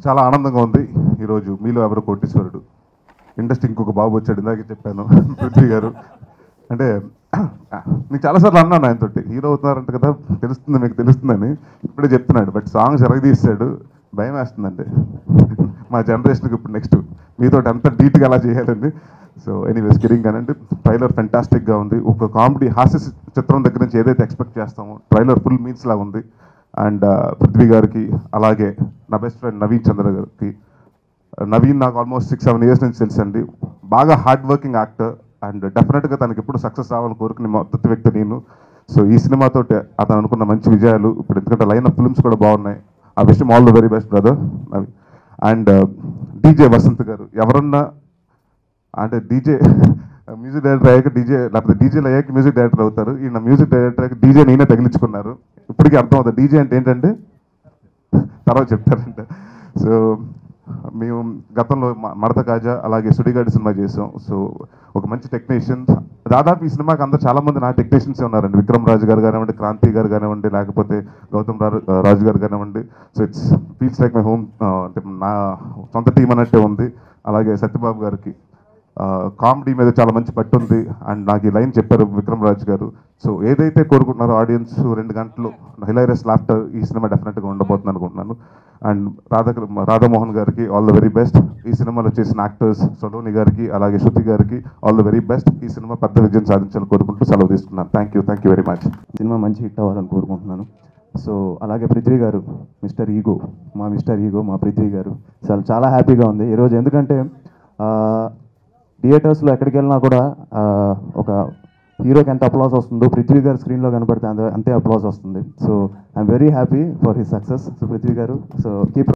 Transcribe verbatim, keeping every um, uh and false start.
చాలా ఆనందంగా ఉంది ఈరోజు మీలో ఎవరు కోటీశ్వరుడు ఇండస్ట్రీ ఇంకొక బాబు వచ్చాడు ఇందాకే చెప్పాను పృథ్వీ గారు అంటే నేను చాలాసార్లు అన్నాను ఆయనతోటి హీరో అవుతున్నారంట కదా తెలుస్తుంది మీకు తెలుస్తుందని ఇప్పుడే చెప్తున్నాడు బట్ సాంగ్స్ ఎరగదీస్తాడు భయం వేస్తుందండి మా జనరేషన్కి ఇప్పుడు నెక్స్ట్ మీతో అంత డీట్గా అలా చేయాలండి సో ఎనీవేస్ కిరింగ్ అనండి ట్రైలర్ ఫెంటాస్టిక్గా ఉంది ఒక కామెడీ హాస్య చిత్రం దగ్గర నుంచి ఏదైతే ఎక్స్పెక్ట్ చేస్తామో ట్రైలర్ ఫుల్ మీన్స్ లాగా ఉంది అండ్ పృథ్వీ గారికి అలాగే నా బెస్ట్ ఫ్రెండ్ నవీన్ చంద్ర గారికి నవీన్ నాకు ఆల్మోస్ట్ సిక్స్ సెవెన్ ఇయర్స్ నుంచి తెలుసండి బాగా హార్డ్ వర్కింగ్ యాక్టర్ అండ్ డెఫినెట్గా తనకి ఎప్పుడు సక్సెస్ రావాలని కోరుకునే మొదటి వ్యక్తి నేను సో ఈ సినిమాతో అతను అనుకున్న మంచి విజయాలు ఇప్పుడు ఎందుకంటే లైన్ ఆఫ్ ఫిల్మ్స్ కూడా బాగున్నాయి ఆ విషయం all the very best brother Naveen and DJ Vasanth గారు ఎవరన్నా అంటే డీజే మ్యూజిక్ డైరెక్టర్ అయ్యాక డీజే లేకపోతే డీజేలు అయ్యాక మ్యూజిక్ డైరెక్టర్ అవుతారు ఈయన మ్యూజిక్ డైరెక్టర్ అయ్యాక డీజే నేనే తగిలించుకున్నారు ఇప్పటికీ అర్థం అవుతుంది డీజే అంటే ఏంటంటే తర్వాత చెప్తారంట సో మేము గతంలో మడత కాజా అలాగే సుడిగాడి సినిమా చేసాం సో ఒక మంచి టెక్నీషియన్ దాదాపు ఈ సినిమాకి అందరూ చాలామంది నా టెక్నీషియన్సే ఉన్నారండి విక్రమ్ రాజు గారు కానివ్వండి క్రాంతి గారు కానివ్వండి లేకపోతే గౌతమ్ రాజు గారు కానివ్వండి so it's feels like my home అంటే నా సొంత టీం అన్నట్టే ఉంది అలాగే సత్యబాబు గారికి కామెడీ మీద చాలా మంచి పట్టు ఉంది అండ్ నాకు ఈ లైన్ చెప్పారు విక్రమ్ రాజు గారు సో ఏదైతే కోరుకుంటున్నారో ఆడియన్స్ రెండు గంటలు హిలైరస్ లాఫ్టర్ ఈ సినిమా డెఫినెట్గా ఉండబోతుంది అనుకుంటున్నాను అండ్ రాధా రాధామోహన్ గారికి ఆల్ ద వెరీ బెస్ట్ ఈ సినిమాలో చేసిన యాక్టర్స్ సలోని గారికి అలాగే శృతి గారికి ఆల్ ద వెరీ బెస్ట్ ఈ సినిమా పెద్ద విజయం సాధించాలని కోరుకుంటూ సెలవు తీసుకున్నాను thank you thank you very much cinema మంచి హిట్ అవ్వాలని కోరుకుంటున్నాను సో అలాగే పృథ్వీ గారు మిస్టర్ ఈగో మా మిస్టర్ ఈగో మా పృథ్వీ గారు చాలా చాలా హ్యాపీగా ఉంది ఈరోజు ఎందుకంటే థియేటర్స్లో ఎక్కడికి వెళ్ళినా కూడా ఒక హీరోకి ఎంత అప్లాస్ వస్తుందో పృథ్వీ గారు స్క్రీన్లో కనబడితే అంతే అంతే అప్లాస్ వస్తుంది so I'm very happy for his success so Prithvi గారు సో కీప్